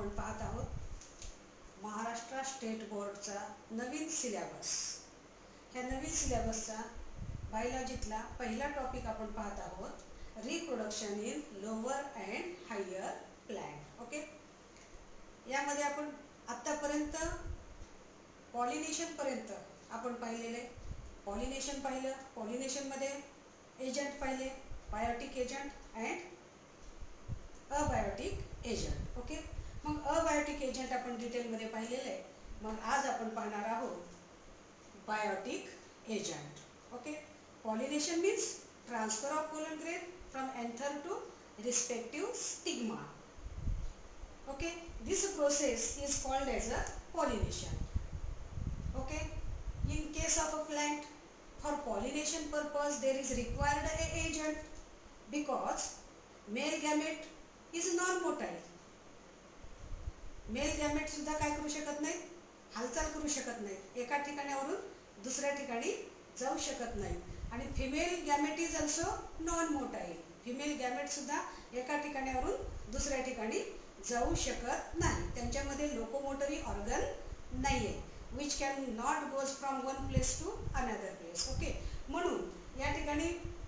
आपण पाहत आहोत महाराष्ट्र स्टेट बोर्डचा नवीन सिलेबस। ह्या नवीन सिलेबसचा बायोलॉजीतला पहिला टॉपिक आपण पाहत आहोत, reproduction in lower and higher plant. Okay, यामध्ये आपण आतापर्यंत पॉलिनेशन पर्यंत आपण पाहिलेले पॉलिनेशन पाहिलं। पॉलिनेशन मध्ये एजंट पाहिले, biotic agent and abiotic agent. Okay, मग अबायोटिक एजंट आपण डिटेल मध्ये पाहिलेले आहे। मग आज आपण पाहणार आहोत biotic agent. Okay, pollination means transfer of pollen grain from anther to respective stigma. Okay, this process is called as a pollination. Okay, in case of a plant, for pollination purpose there is required a agent because male gamete is non-motile। Male gamete सुद्धा काय करू शकत नाही, हालचाल करू शकत नाही, एका ठिकाणावरून दुसऱ्या ठिकाणी जाऊ शकत नाही। आणि female gamete is also non motile. Female gamete सुद्धा एका ठिकाणावरून दुसऱ्या ठिकाणी जाऊ शकत नाही, त्यांच्यामध्ये लोकोमोटरी ऑर्गन नाही आहे, which can not goes from one place to another place। Okay, म्हणून या ठिकाणी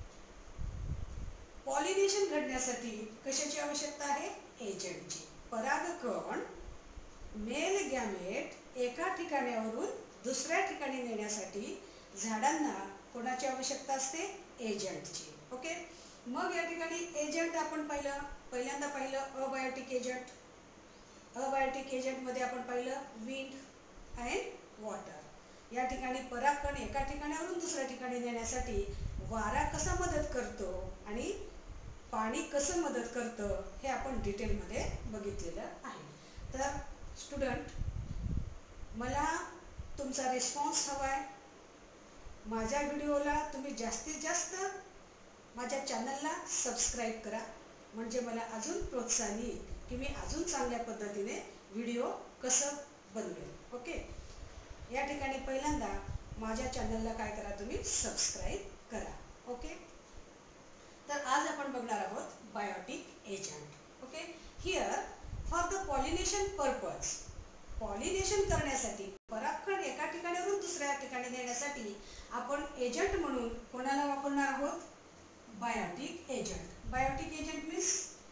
पॉलिनेशन घडण्यासाठी कशाची आवश्यकता आहे, एजंटची। परागकण मेल गॅमेट एका ठिकाणावरून दुसऱ्या ठिकाणी नेण्यासाठी झाडांना कोणाची आवश्यकता असते, एजंटची। ओके, मग या ठिकाणी एजंट आपण पहिल्यांदा पाहिलं अबायोटिक एजंट। अबायोटिक एजंट मध्ये आपण पाहिलं विंड अँड वॉटर। या ठिकाणी परागकण एका ठिकाणावरून दुसऱ्या ठिकाणी नेण्यासाठी वारा कसा मदत करतो आणि पाणी कसं मदत करतं हे आपण डिटेलमध्ये बघितलेलं आहे। तर स्टुडंट, मला तुमचा रिस्पॉन्स हवा आहे। माझ्या व्हिडिओला तुम्ही जास्तीत जास्त माझ्या चॅनलला सबस्क्राईब करा, म्हणजे मला अजून प्रोत्साहन येईल की मी अजून चांगल्या पद्धतीने व्हिडिओ कसं बनवेल। ओके, या ठिकाणी पहिल्यांदा माझ्या चॅनलला काय करा, तुम्ही सबस्क्राईब करा। ओके, तर आज आपण बघणार आहोत biotic agent. Okay, here for the pollination purpose, pollination करण्यासाठी परागकण एका ठिकाणावरून दुसऱ्या ठिकाणी नेण्यासाठी आपण एजंट म्हणून कोणाला वापरणार आहोत, biotic agent. Biotic agent means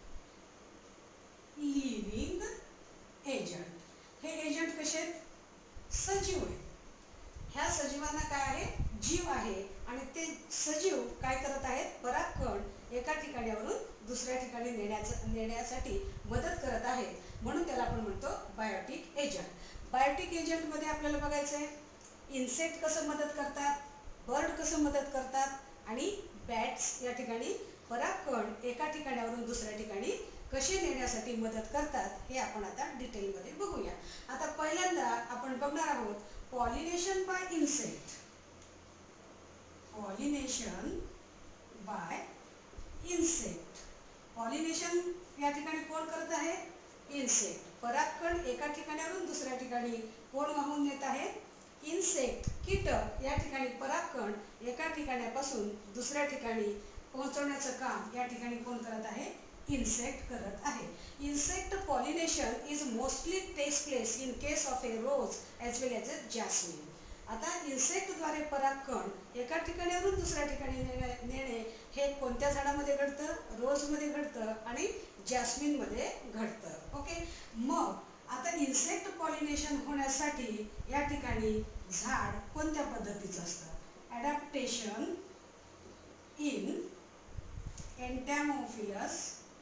living agent. हे एजंट कसे आहेत, सजीव आहेत। ह्या सजीवांना काय आहे, जीव आहे, आणि ते सजीव काय करत आहेत, परागकण एका ठिकाणावरून दुसऱ्या ठिकाणी नेण्यासाठी मदत करत आहेत, म्हणून त्याला आपण म्हणतो बायोटिक एजंट। बायोटिक एजंट मध्ये आपल्याला बघायचं आहे इन्सेक्ट कसं मदत करतात, बर्ड कसं मदत करतात, आणि बॅट्स या ठिकाणी परागकण एका ठिकाणावरून दुसऱ्या ठिकाणी कसे नेण्यासाठी मदत करतात हे आपण आता डिटेलमध्ये बघूया। आता पहिल्यांदा आपण बघणार आहोत pollination by insect. Pollination by insect. Pollination या ठिकाणी कोण करत आहे, इन्सेक्ट। परागकण एका ठिकाणावरून दुसऱ्या ठिकाणी कोण वाहून नेत आहे, इन्सेक्ट, कीटक। या ठिकाणी परागकण एका ठिकाणापासून दुसऱ्या ठिकाणी पोहोचवण्याचं काम या ठिकाणी कोण करत आहे, इन्सेक्ट करत आहे। Insect pollination is mostly takes place in case of a rose as well as a jasmine. आता इन्सेक्टद्वारे परागकण एका ठिकाणावरून दुसऱ्या ठिकाणी नेणे हे कोणत्या झाडामध्ये घडतं, रोजमध्ये घडतं आणि जॅस्मिनमध्ये घडतं। ओके, मग आता इन्सेक्ट पॉलिनेशन होण्यासाठी या ठिकाणी झाड कोणत्या पद्धतीचं असतं, ॲडॅप्टेशन इन एंटॅमोफिलस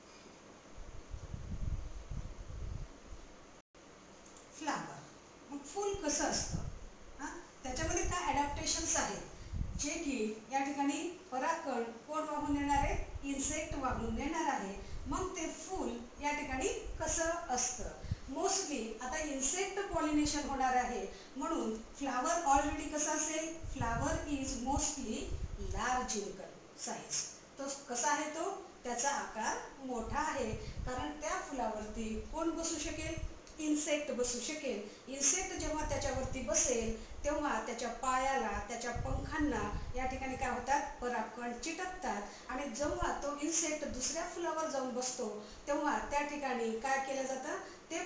फ्लावर। मग फूल कसं असतं, त्याच्यामध्ये काय ॲडॅप्टेशन्स आहेत जे की या ठिकाणी परागकण कोण वाहून नेणार आहे, इन्सेक्ट वाहून नेणार आहे। मग ते फूल या ठिकाणी कसं असतं, मोस्टली आता इन्सेक्ट पॉलिनेशन होणार आहे म्हणून फ्लावर ऑलरेडी कसा असेल, flower is mostly large in size. तो कसा आहे, तो त्याचा आकार मोठा आहे, कारण त्या फुलावरती कोण बसू शकेल, इन्सेक्ट बसू शकेल। इन्सेक्ट जेव्हा त्याच्यावरती बसेल तेव्हा त्याच्या पायाला, त्याच्या पंखांना या ठिकाणी काय होतात, परागकण चिटकतात, आणि जेव्हा तो इन्सेक्ट दुसऱ्या फुलावर जाऊन बसतो तेव्हा त्या ठिकाणी काय केलं जातं, ते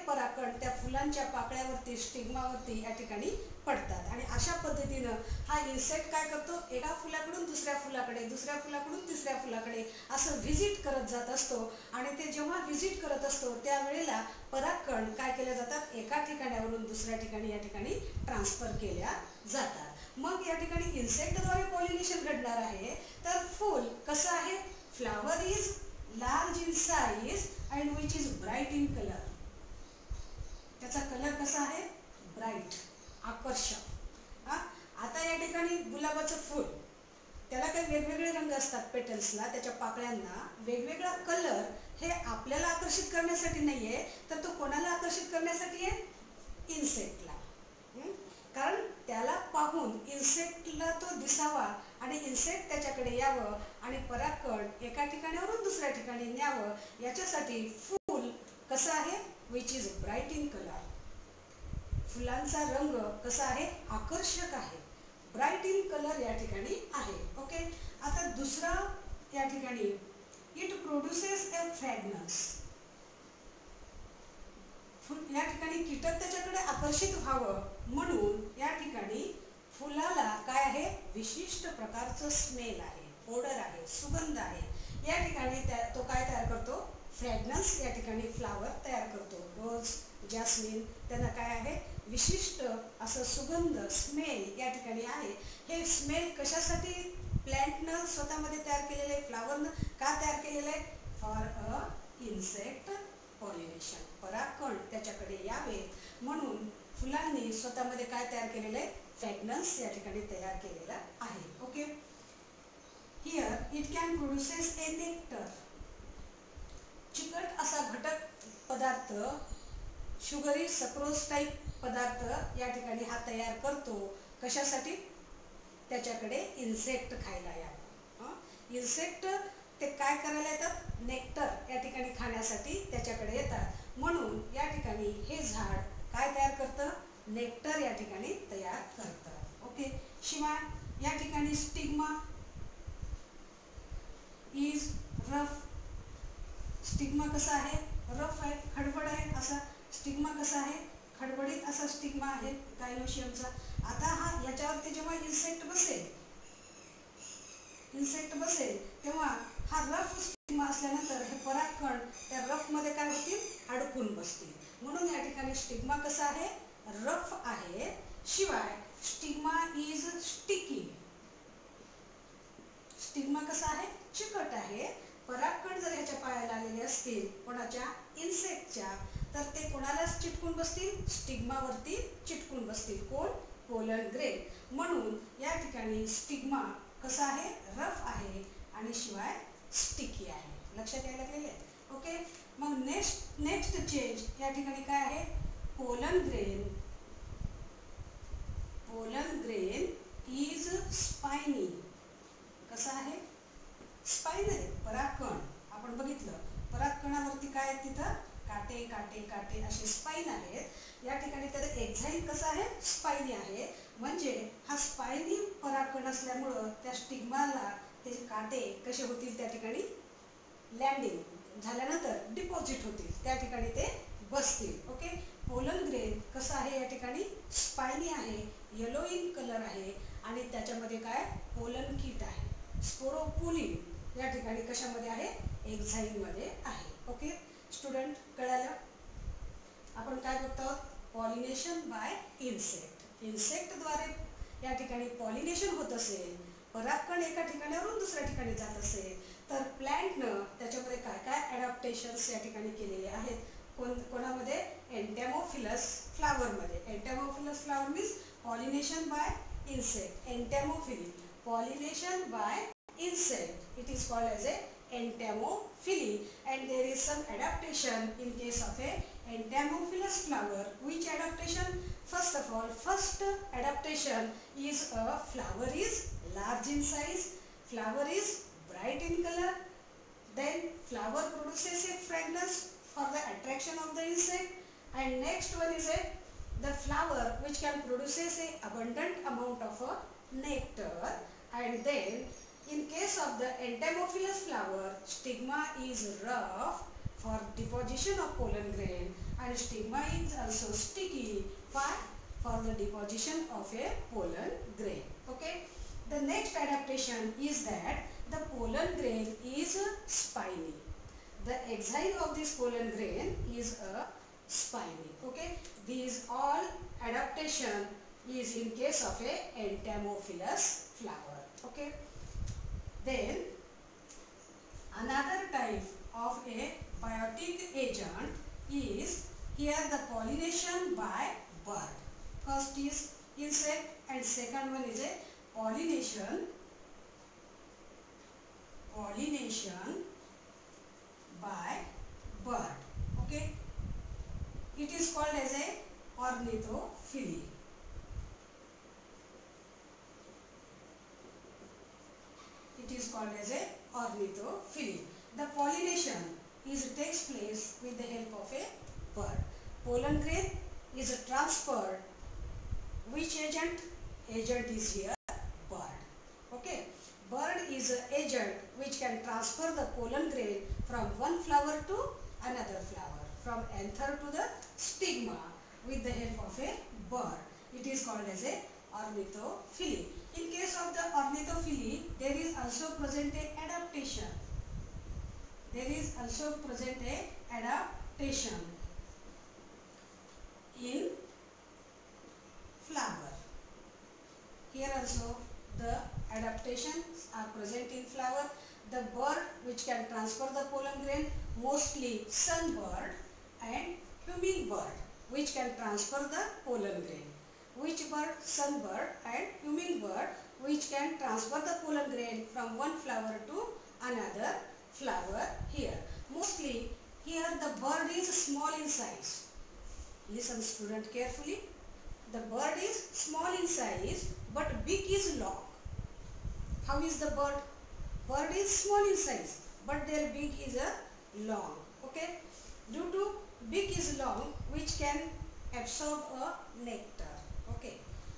परागकण त्या फुलांच्या पाकळ्यावरती स्टिग्मावरती या ठिकाणी पडतात आणि अशा पद्धतीनं हा इन्सेक्ट काय करतो, एका फुलाकडून दुसऱ्या फुलाकडे, दुसऱ्या फुलाकडून तिसऱ्या फुलाकडे असं व्हिजिट करत जात असतो आणि ते जेव्हा व्हिजिट करत असतो त्यावेळेला परागकण काय केले जातात, एका ठिकाणावरून दुसऱ्या ठिकाणी या ठिकाणी ट्रान्सफर केल्या जातात. मग या ठिकाणी इन्सेक्टद्वारे पॉलिनेशन घडणार आहे. तर फूल कसं आहे, flower is large in size and which is bright in colour. त्याचा कलर कसा आहे, ब्राईट, आकर्षक. आता या ठिकाणी गुलाबाचं फूल, त्याला काही वेगवेगळे रंग असतात, पेटल्सला, त्याच्या पाकळ्यांना वेगवेगळा कलर. हे आपल्याला आकर्षित करण्यासाठी नाहीये, तर तो कोणाला आकर्षित करण्यासाठी आहे, इन्सेक्टला. कारण त्याला पाहून इन्सेक्टला तो दिसावा आणि इन्सेक्ट त्याच्याकडे यावं आणि परागकण एका ठिकाणावरून दुसऱ्या ठिकाणी न्यावं, याच्यासाठी फूल कसं आहे, which is bright in colour. फुलांचा रंग कसा आहे, आकर्षक आहे, ब्राईट इन कलर या ठिकाणी आहे. ओके. आता दुसरा या ठिकाणी इट प्रोड्युसेस ए फ्रॅग्रन्स. या ठिकाणी कीटक त्याच्याकडे आकर्षित व्हावं म्हणून या ठिकाणी फुलाला काय आहे, विशिष्ट प्रकारचं स्मेल आहे, ओडर आहे, सुगंध आहे. या ठिकाणी तो काय तयार करतो, फ्रॅग्रन्स या ठिकाणी फ्लावर तयार करतो. रोज, जॅस्मिन, त्यांना काय आहे, विशिष्ट असं सुगंध, स्मेल या ठिकाणी आहे. हे स्मेल कशासाठी प्लॅन्टनं स्वतःमध्ये तयार केलेलं आहे, फ्लावरनं का तयार केलेलं आहे, फॉर अ इन्सेक्ट पॉलिनेशन. परागकण त्याच्याकडे यावे म्हणून फुलांनी स्वतःमध्ये काय तयार केलेलं आहे, फ्रॅग्रन्स या ठिकाणी तयार केलेला आहे. Okay. Here it can produces a nectar. चिकट असा घटक पदार्थ, शुगरी सक्रोज टाईप पदार्थ या ठिकाणी हा तयार करतो. कशासाठी, त्याच्याकडे इन्सेक्ट खायला यावं. इन्सेक्ट ते काय करायला येतात, नेक्टर या ठिकाणी खाण्यासाठी त्याच्याकडे येतात. म्हणून या ठिकाणी हे झाड काय तयार करतं, नेक्टर या ठिकाणी तयार करतं. ओके. शिवाय या ठिकाणी स्टिग्मा इज रफ. स्टिग्मा कसा आहे, रफ आहे, खडबड आहे. असा स्टिग्मा कसा आहे, खडबडीत असा स्टिग्मा आहे गायनोशियमचा. आता हा याच्यावरती जेव्हा इन्सेक्ट बसेल तेव्हा हा रफ स्टिग्मा असल्यानंतर हे परागकण त्या रफ मध्ये काय होतील, अडकून बसतील. म्हणून या ठिकाणी स्टिग्मा कसा आहे, रफ आहे. शिवाय स्टिग्मा इज स्टिकी. स्टिग्मा कसा आहे, चिकट आहे. परागकण जर ह्याच्या पायाला आलेले असतील कोणाच्या, इन्सेक्टच्या, तर ते कोणालाच चिटकून बसतील, स्टिग्मावरती चिटकून बसतील. कोण, पोलन ग्रेन. म्हणून या ठिकाणी स्टिग्मा कसा आहे, रफ आहे आणि शिवाय स्टिकी आहे. लक्षात यायला लागलेले आहे. ओके. मग नेक्स्ट चेंज या ठिकाणी काय आहे, पोलन ग्रेन इज स्पाइनी. कसा आहे, स्पाइन आहे. परागकण आपण बघितलं, परागकणावरती काय आहे, तिथं काटे काटे काटे असे स्पाइन आहेत. या ठिकाणी त्याचं एक्झाईन कसं आहे, स्पाइनी आहे. म्हणजे हा स्पाइनी परागकण असल्यामुळं त्या स्टिग्माला ते काटे कसे होतील, त्या ठिकाणी लँडिंग झाल्यानंतर डिपॉझिट होतील, त्या ठिकाणी ते बसतील. ओके. पोलन ग्रेन कसं आहे, या ठिकाणी स्पाइनी आहे, येलो इन कलर आहे आणि त्याच्यामध्ये काय, पोलन कीट आहे, स्पोरोपुलिन या ठिकाणी कशामध्ये आहे, एक्झाईन मध्ये आहे. ओके स्टुडंट, कळालं. आपण काय बघतो, पॉलिनेशन बाय इन्सेक्ट. इन्सेक्टद्वारे या ठिकाणी पॉलिनेशन होत असेल, परागकण एका ठिकाणावरून दुसऱ्या ठिकाणी जात असेल, तर प्लॅन्टनं त्याच्यामध्ये काय काय ॲडॅप्टेशन्स या ठिकाणी केलेले आहेत. कोणामध्ये, एंटॅमोफिलस फ्लावरमध्ये. Entomophilous flower means pollination by insect. Entomophily, pollination by insect. It is called as a entomophily, and there is some adaptation in case of a entomophilous flower. Which adaptation? First of all, first adaptation is a flower is large in size, flower is bright in color, then flower produces a fragrance for the attraction of the insect, and next one is a the flower which can produces a abundant amount of nectar, and then in case of the entomophilous flower, stigma is rough for deposition of pollen grain, and stigma is also sticky. Why? For the deposition of a pollen grain. Okay. The next adaptation is that the pollen grain is spiny. The exile of this pollen grain is a spiny. Okay. These all adaptation is in case of a Entamophilus flower. Okay. Then another type of a biotic agent is here the pollination by bird. First is insect and second one is a pollination by bird. Okay. It is called as a ornithophily. It is called as a ornithophily. The pollination takes place with the help of a bird. Pollen grain is transferred. Which agent? Agent is here bird. Okay. Bird is an agent which can transfer the pollen grain from one flower to another flower, from anther to the stigma with the help of a bird. It is called as a ornithophily. In case of the ornithophily, there is also present a adaptation. There is also present a adaptation in flower. Here also the adaptations are present in flower. The bird which can transfer the pollen grain, mostly sunbird and hummingbird, which can transfer the pollen grain. Which bird? Sunbird and hummingbird, which can transfer the pollen grain from one flower to another flower here. Mostly here the bird is small in size. Listen student carefully. The bird is small in size but beak is long. How is the bird? Bird is small in size but their beak is long. Okay. Due to beak is long, which can absorb a nectar. Okay.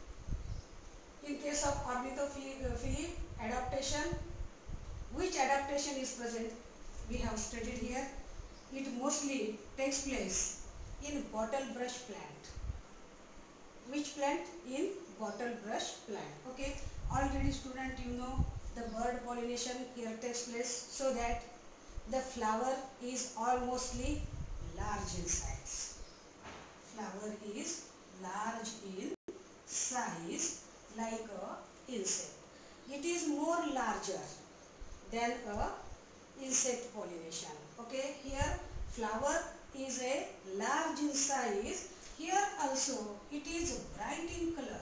In case of ornithophily adaptation, which adaptation is present? We have studied here. It mostly takes place in bottle brush plant. Which plant? In bottle brush plant. Okay. Already student, you know the bird pollination here takes place so that the flower is almostly large in size. Flower is large in size like a insect. It is more larger than a insect pollination. Okay. Here flower is a large in size. Here also it is bright in color.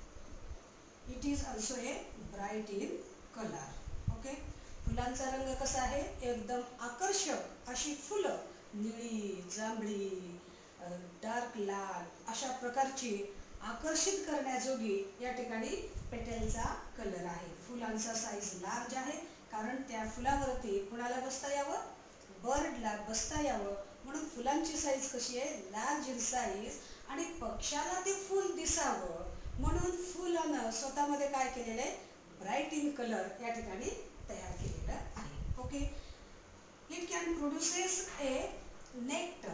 It is also a bright in color. Okay. फुलांचा रंग कसा आहे? एकदम आकर्षक अशी फुलं, निळी, जांभळी, डार्क लाल अशा प्रकारची आकर्षित करण्याजोगी या ठिकाणी पेटलचा कलर आहे. फुलांचा साईज लार्ज आहे कारण त्या फुलावरती कुणाला बसता यावं? बर्डला बसता यावं म्हणून फुलांची साईज कशी आहे? Large in size. आणि पक्ष्याला ते फूल दिसावं म्हणून फुलानं स्वतःमध्ये काय केलेलं आहे? ब्राईट इन कलर या ठिकाणी तयार केलेलं आहे. Okay. It can produces a nectar.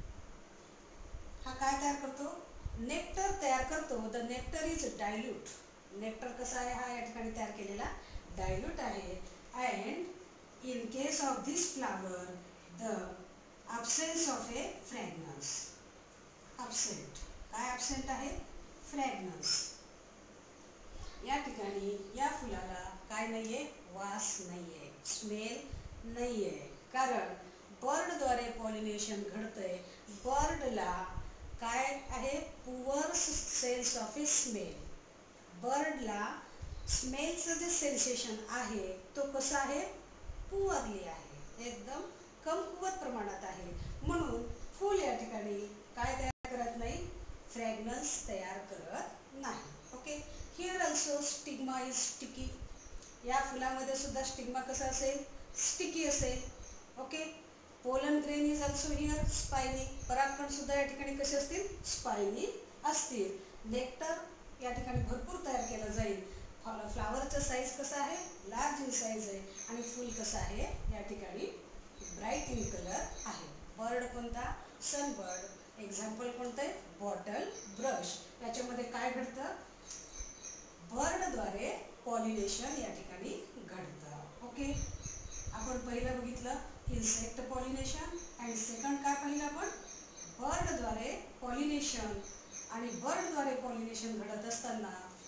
हा काय तयार करतो? नेक्टर तयार करतो. The nectar is dilute. Nectar कसा आहे? हा या ठिकाणी तयार केलेला डायल्यूट आहे. And in case of this flower the absence of a fragrance. Absent. काय absent आहे? Fragrance. या ठिकाणी या फुलाला काय नाहीये? वास नाहीये, स्मेल नाहीये. कारण बर्डद्वारे पॉलिनेशन घडतंय. बर्डला काय आहे? Poor sense of a smell. बर्डला स्मेलचं जे सेन्सेशन आहे तो कसा आहे? पुअरली आहे, एकदम कमकुवत प्रमाणात आहे. म्हणून फूल या ठिकाणी काय तयार करत नाही? फ्रॅग्रन्स तयार करत नाही. Okay. Here also stigma is sticky. या फुलामध्ये सुद्धा स्टिग्मा कसा असेल? स्टिकी असेल. Okay. Pollen grain is also here spiny. परागकण सुद्धा या ठिकाणी कसे असतील? स्पायनी असतील. नेक्टर या ठिकाणी भरपूर तयार केलं जाईल. फ्लावरचा साईज कसा आहे? लार्ज इन साईज आहे. आणि फूल कसं आहे? या ठिकाणी ब्राईट इन कलर आहे. बर्ड कोणता? सनबर्ड. एक्झाम्पल कोणतं आहे? Bottle, brush. याच्यामध्ये काय घडतं? बर्डद्वारे पॉलिनेशन या ठिकाणी घडतं. ओके, आपण पहिलं बघितलं इन्सेक्ट पॉलिनेशन आणि सेकंड काय पाहिलं आपण? बर्डद्वारे पॉलिनेशन. आणि बर्डद्वारे पॉलिनेशन घडत असताना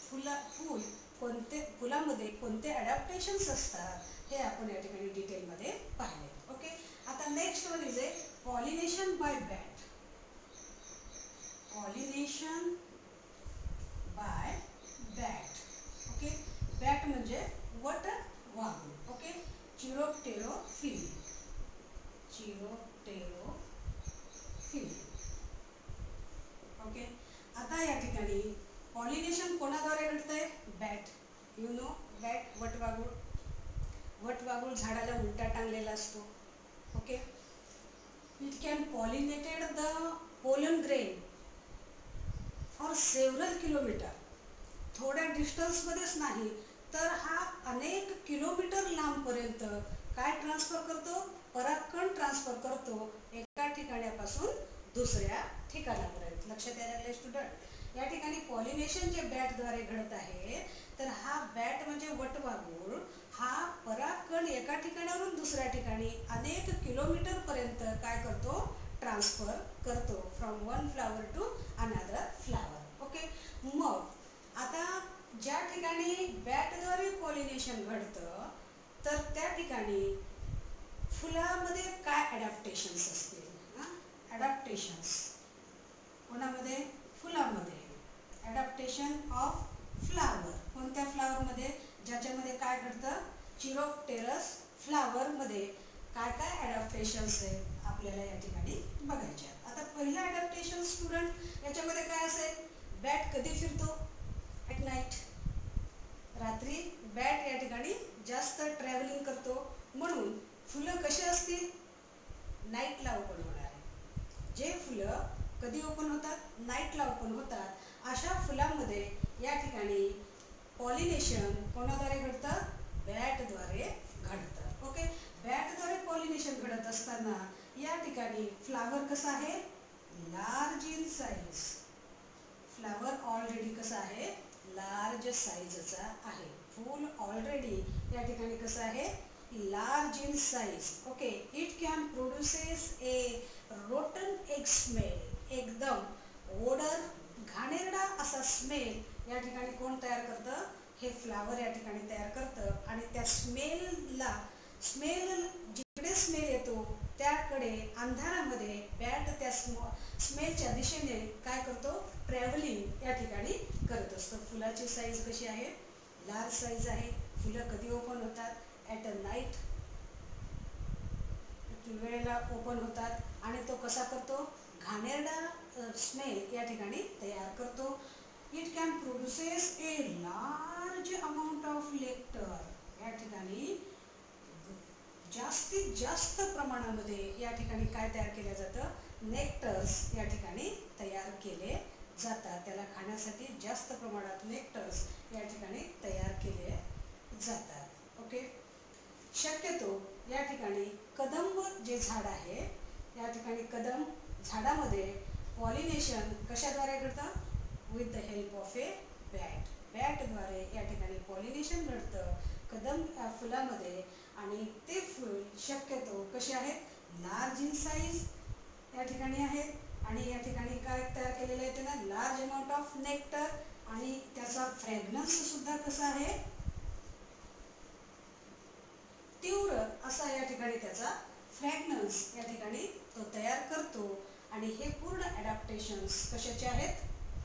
फुलामध्ये कोणते अडॅप्टेशन्स असतात हे आपण या ठिकाणी डिटेलमध्ये पाहिले. ओके, आता next one is pollination by bat. Pollination by bat. Okay, bat म्हणजे वटवाघूळ. ओके, चिरोप्टेरोफिली. चिरोप्टेरोफिली. ओके, आता या ठिकाणी पॉलिनेशन कोणाद्वारे घडतंय? बॅट. यू नो बॅट, वटवाघूळ. वटवाघूळ झाडाला उलटा टांगलेला असतो. Okay, it can pollinated the pollen grain for several kilometre. थोड्या डिस्टन्समध्येच नाही तर हा अनेक किलोमीटर लांबपर्यंत काय ट्रान्सफर करतो? परागकण ट्रान्सफर करतो एका ठिकाणापासून दुसऱ्या ठिकाणापर्यंत. लक्षात यायला लागले स्टुडंट? या ठिकाणी पॉलिनेशन जे बॅटद्वारे घडत आहे तर हा बॅट म्हणजे वटवाघूळ हा परागकण एका ठिकाणावरून दुसऱ्या ठिकाणी अनेक किलोमीटर पर्यंत काय करतो? ट्रान्सफर करतो. From one flower to another flower. Okay, मग आता ज्या ठिकाणी बॅटद्वारे पॉलिनेशन घडतं तर त्या ठिकाणी फुलामध्ये काय अडॅप्टेशन्स असतील? अडॅप्टेशन्स कोणामध्ये? फुलामध्ये. Adaptation of flower. कोणत्या फ्लावरमध्ये? ज्याच्यामध्ये काय घडतं? चिरोप्टेरस फ्लावरमध्ये काय काय अडॅप्टेशन्स आहेत आपल्याला या ठिकाणी बघायचे आहेत. आता पहिलं अडॅप्टेशन स्टुडंट याच्यामध्ये काय असेल? बॅट कधी फिरतो? At night. रात्री बॅट या ठिकाणी जास्त ट्रॅव्हलिंग करतो म्हणून फुलं कशी असतील? नाईटला ओपन होणार आहे. जे फुलं कधी ओपन होतात? नाईटला ओपन होतात. अशा फुलांमध्ये या ठिकाणी पॉलिनेशन कोणाद्वारे घडतं? बॅटद्वारे घडतं. ओके, बॅटद्वारे पॉलिनेशन घडत असताना या ठिकाणी फ्लावर कसा आहे? Large in size. Flower already कसा आहे? लार्ज साईजचा आहे. फूल ऑलरेडी या ठिकाणी कसं आहे? Large in size. Okay, it can produces a rotten egg smell. एकदम ओडर घाणेरडा असा स्मेल या ठिकाणी कोण तयार करतं? हे फ्लावर या ठिकाणी तयार करतं. आणि त्या स्मेल जिकडे स्मेल येतो त्याकडे अंधारामध्ये बॅट त्या स्मेलच्या दिशेने काय करतो? ट्रॅव्हलिंग या ठिकाणी करत असतो. फुलाची साईज कशी आहे? लार्ज साईज आहे. फुलं कधी ओपन होतात? ॲट अ नाईट वेळेला ओपन होतात. आणि तो कसा करतो? घाणेरडा स्मेल या ठिकाणी तयार करतो. It can produces a large amount of nectar. या ठिकाणी जास्तीत जास्त प्रमाणामध्ये या ठिकाणी काय तयार केलं जातं? नेक्टर्स या ठिकाणी तयार केले जातात. त्याला खाण्यासाठी जास्त प्रमाणात नेक्टर्स या ठिकाणी तयार केले जातात. ओके, शक्यतो या ठिकाणी कदंब जे झाड आहे या ठिकाणी कदंब झाडामध्ये पॉलिनेशन कशाद्वारे घडतं? With the help of a bat. बॅटद्वारे या ठिकाणी पॉलिनेशन घडतं कदंब फुलामध्ये. आणि ते फूल शक्यतो कसे आहेत? लार्ज इन साईज या ठिकाणी आहेत. आणि या ठिकाणी काय तयार केलेलं आहे? त्यांना लार्ज अमाऊंट ऑफ नेक्टर. आणि त्याचा फ्रॅग्रन्स सुद्धा कसा आहे? तीव्र असा या ठिकाणी त्याचा फ्रॅग्रन्स या ठिकाणी तो तयार करतो. आणि हे पूर्ण अडॅप्टेशन्स कशाचे आहेत?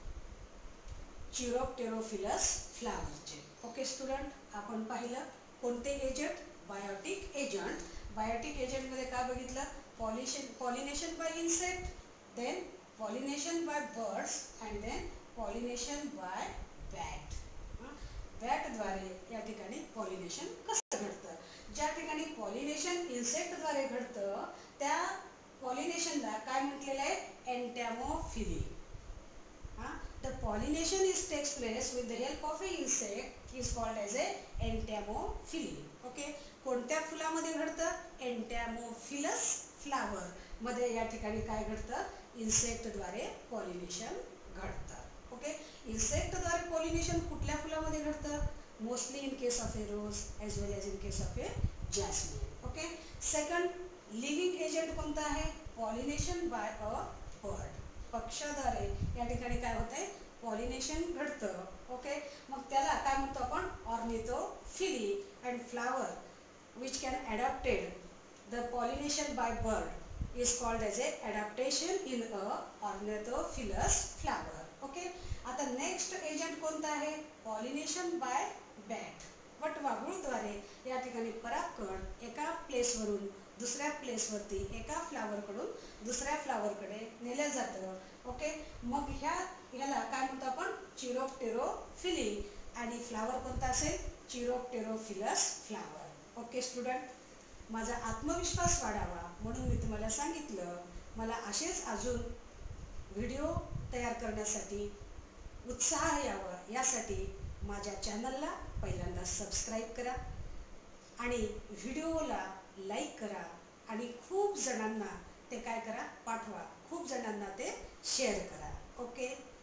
चिरोप्टेरोफिलस फ्लावरचे. ओके स्टुडंट, आपण पाहिलं कोणते एजंट? Biotic agent. बायोटिक एजंटमध्ये काय बघितलं? Pollination by insect, then pollination by birds and then pollination by bat. बॅटद्वारे या ठिकाणी पॉलिनेशन कसं घडतं? ज्या ठिकाणी पॉलिनेशन इन्सेक्टद्वारे घडतं त्या पॉलिनेशनला काय म्हटलेलं आहे? Entomophily. The pollination takes place with the help of an insect is called as a entomophily. Okay, कोणत्या फुलामध्ये घडतं? एंटॅमोफिलस फ्लावर मध्ये या ठिकाणी काय घडतं? इन्सेक्टद्वारे पॉलिनेशन घडतं. ओके, इन्सेक्टद्वारे पॉलिनेशन कुठल्या फुलामध्ये घडतं? Mostly in case of a rose as well as in case of a jasmine. Okay, second living agent कोणता आहे? Pollination by a bird. पक्षाद्वारे या ठिकाणी काय होतंय? पॉलिनेशन घडतं. ओके, मग त्याला काय म्हणतो आपण? Ornithophily. And flower which can adapted the pollination by bird is called as a adaptation in a ornithophilous flower. Okay, आता नेक्स्ट एजंट कोणता आहे? Pollination by bat. वटवाघूळद्वारे या ठिकाणी परागकण एका प्लेसवरून दुसऱ्या प्लेसवरती, एका फ्लावरकडून दुसऱ्या फ्लावरकडे नेलं जातं. ओके, मग ह्याला काय म्हणतो आपण? चिरोप्टेरोफिली. आणि फ्लावर कोणता असेल? चिरोप्टेरोफिलस फ्लावर. ओके स्टुडंट, माझा आत्मविश्वास वाढावा म्हणून मी तुम्हाला सांगितलं. मला असेच अजून व्हिडिओ तयार करण्यासाठी उत्साह यावा यासाठी माझ्या चॅनलला पहिल्यांदा सबस्क्राईब करा आणि व्हिडिओला लाईक करा आणि खूप जणांना ते काय करा? पाठवा. खूप जणांना ते शेअर करा. ओके.